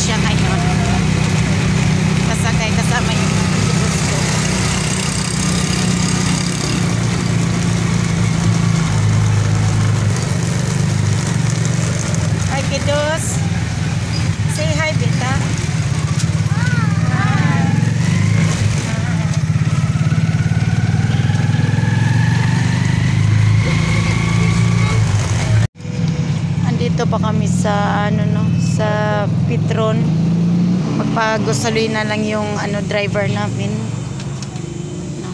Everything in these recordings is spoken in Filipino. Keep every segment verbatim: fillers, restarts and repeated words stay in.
siya ngayon. Kasakay kasama yung bus ko. Hi, kiddos. Say hi, Bita. Andito pa kami sa ano no, sa Petron. Magpagusaloy na lang yung ano driver namin. No.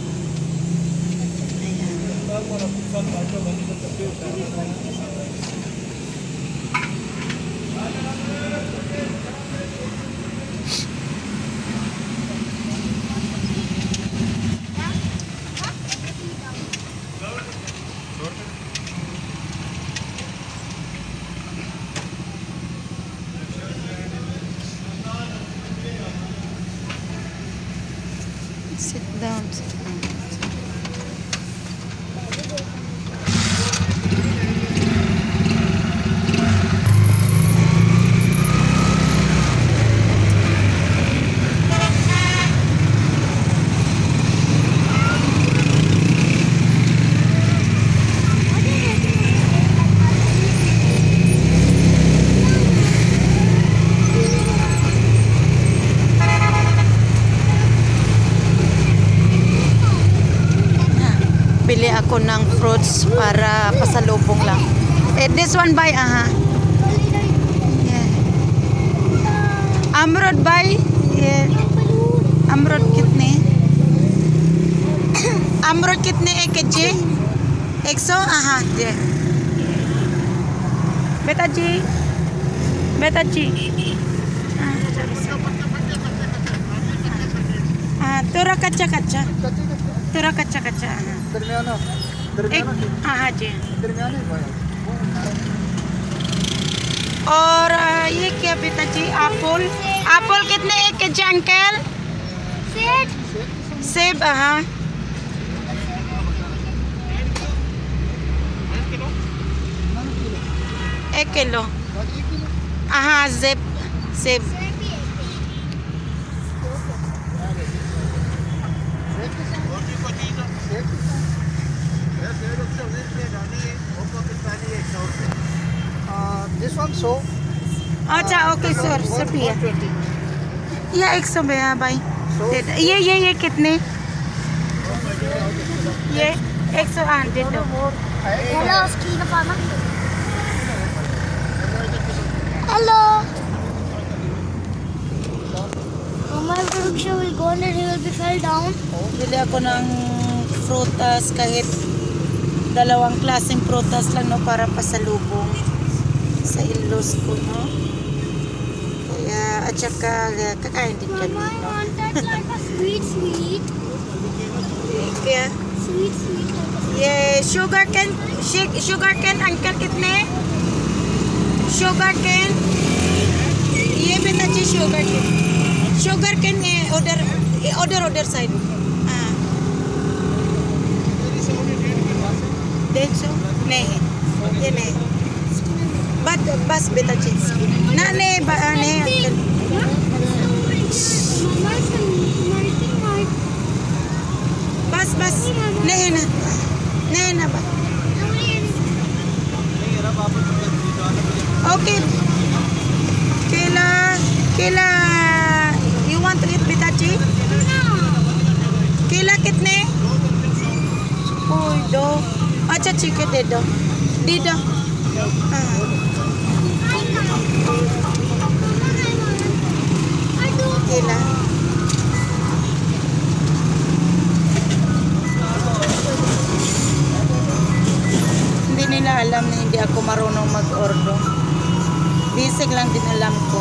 Ayan. Sit down, sit down. Bili ako ng fruits para pasalubong lang. Eh, this one buy, aha. Yeah. Amrod buy. Yeah. Amrod kitne. Amrod kitne ek ji. Ekso, aha. Yeah. Beta ji. Beta ji. Ah, tura kacha kacha. Tura kacha kacha. दरमियाना दरमियाना हाँ हाँ जी दरमियाना और ये क्या बेटा जी Apple Apple कितने एक के जी अंकल सेब सेब हाँ एक किलो हाँ सेब सेब This one so. अच्छा ओके सर सर भैया ये एक सौ भैया भाई ये ये ये कितने ये एक सौ आठ दे दो Hello, Skin Farmer. Hello. Oh, my production will go and he will be fell down. Bili ako ng prutas kahit dalawang klaseng prutas lang no para pasalubong sa in-laws ko no. Kaya at saka kakain din kami Mama, I no. want that like a sweet, sweet. Kaya Sweet, sweet. ये sugar cane sugar cane uncle कितने sugar cane ये बेटा जी sugar cane sugar cane उधर उधर उधर साइड हाँ डेढ़ सौ नहीं ये नहीं बस बस बेटा जी ना नहीं नहीं अंकल बस बस नहीं ना नहीं ना बस ओके केला केला यू वांट टू ईट बेटा जी केला कितने ओए दो अच्छा ठीक है दे दो दे दो हाँ केला hindi nila alam na hindi ako marunong mag-order. Basic lang din alam ko.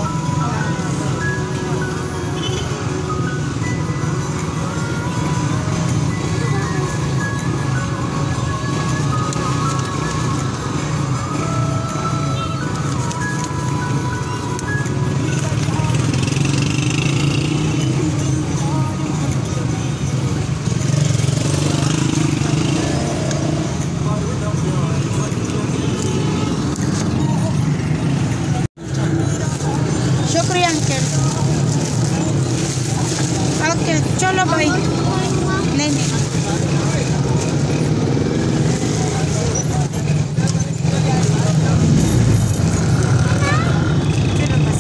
शुक्रिया अंकल ओके चलो भाई नहीं नहीं चलो बस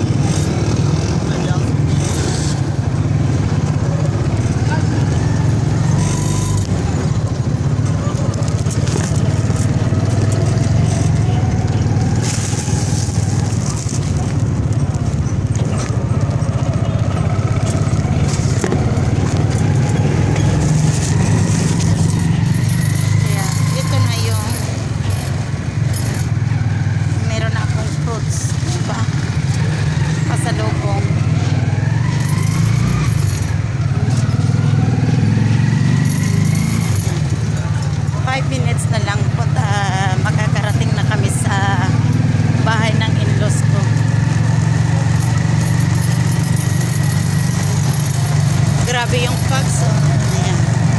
five minutes na lang po uh, makakarating na kami sa bahay ng in-laws ko. Grabe yung fogs. Oh. Ayan.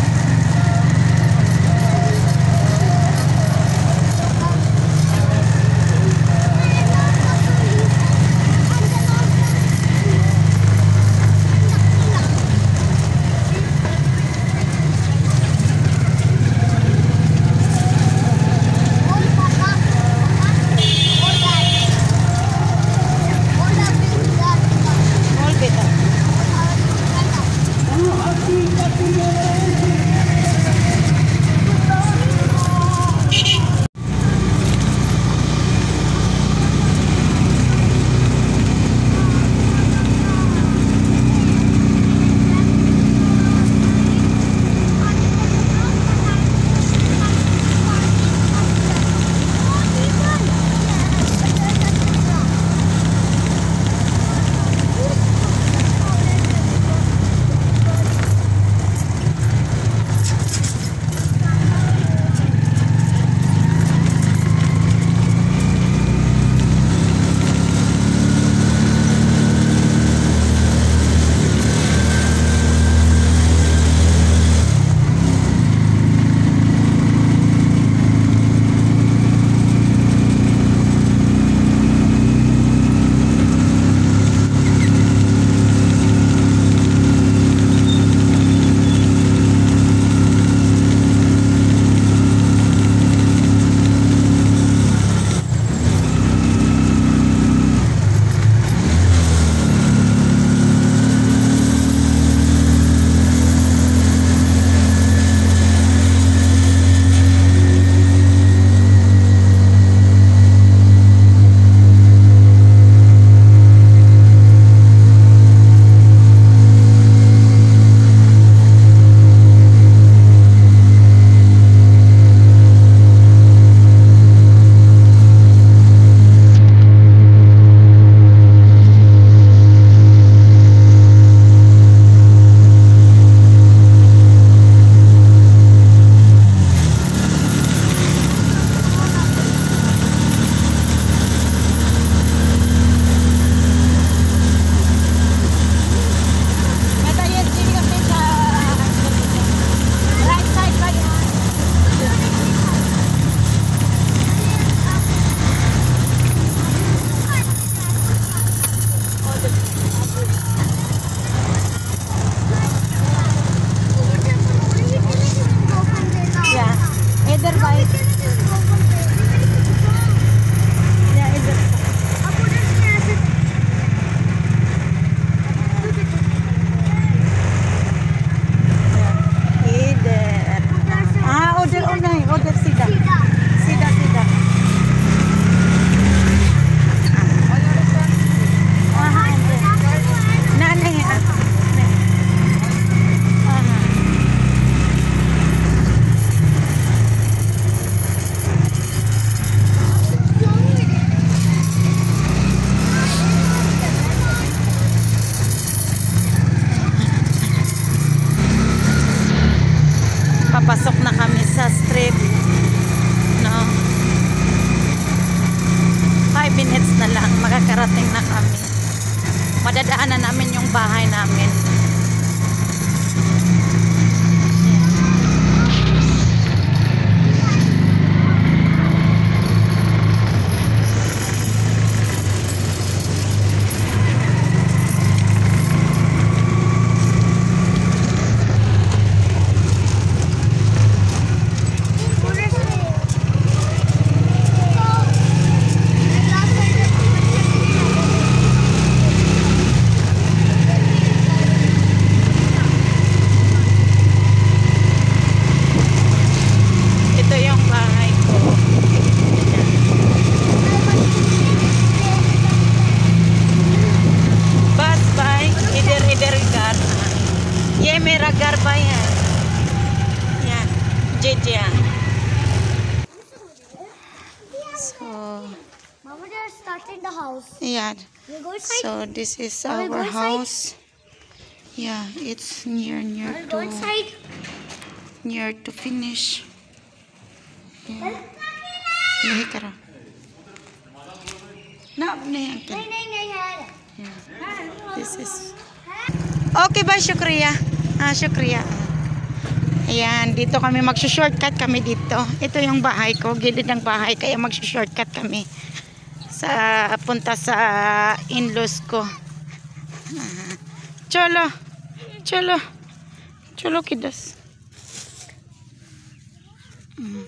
papasok na kami sa strip, no? five minutes na lang makakarating na kami. Madadaanan namin yung bahay namin. started the house. Ayan. We go inside. So this is Are we our going house. Yeah, it's near near We'll go to inside. near to finish. Yeah. Lahi ka raw. Na, na yan. नहीं नहीं नहीं है. Yeah. This is... Okay ba, Shukriya? Ah, Shukriya. Ayan, dito kami magsushortcut kami dito. Ito yung bahay ko, gilid ng bahay, kaya magsushortcut kami sa punta sa in-laws ko. Ah, Cholo. Cholo. Cholo kidas. Mm.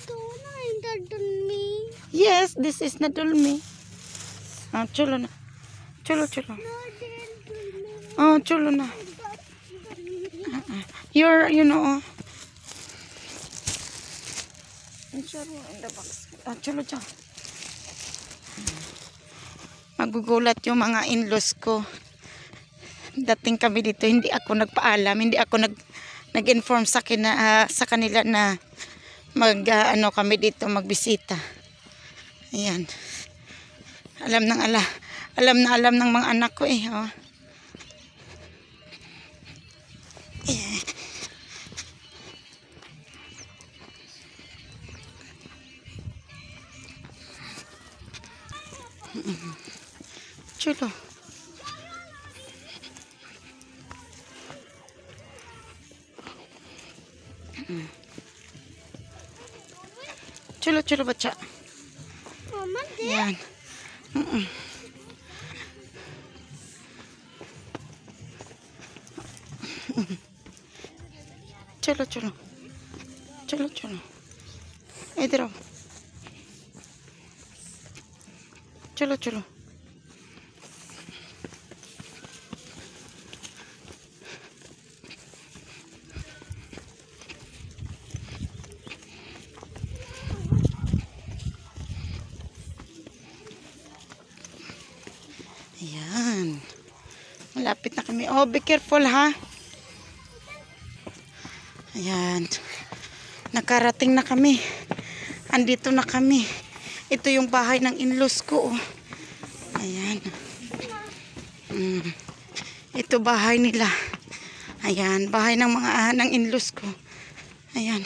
Yes, this is Nadulmi. Ah, cholo na. Cholo, cholo. Oh, cholo na. Uh-uh. You're, you know, in the box. Ah, cholo, cholo. Magugulat yung mga in-laws ko. Dating kami dito, hindi ako nagpaalam, hindi ako nag nag-inform sa kina, uh, sa kanila na mag uh, ano kami dito magbisita. Ayan. Alam ng ala, alam na alam ng mga anak ko eh, oh. Yeah. Chulo. Chulo, chulo baca. Mama, Yan. Mm-mm. Chulo, chulo. Chulo, chulo. Idro. Chulo, chulo. Ayan. Malapit na kami. Oh, be careful ha. Ayan. Nakarating na kami. Andito na kami. Ito yung bahay ng in-laws ko. Oh. Ayan. Mm. Ito bahay nila. Ayan. Bahay ng mga ah, ng in-laws ko. Ayan.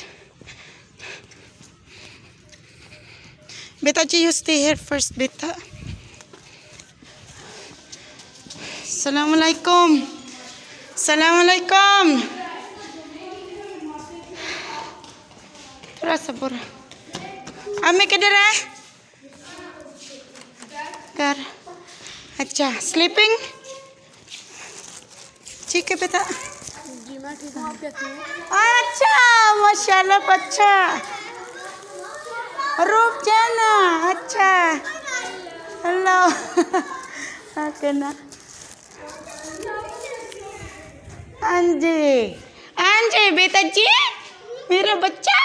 Beta, you stay here first, Beta. Assalamualaikum. Assalamualaikum. Tara sabor. Ame ke dere? Kar. Acha, sleeping? ठीक है बेटा. अच्छा, माशाल्लाह बच्चा. रूप जाना. अच्छा. Hello. Okay ना. अंजी अंजी बेटा जी मेरा बच्चा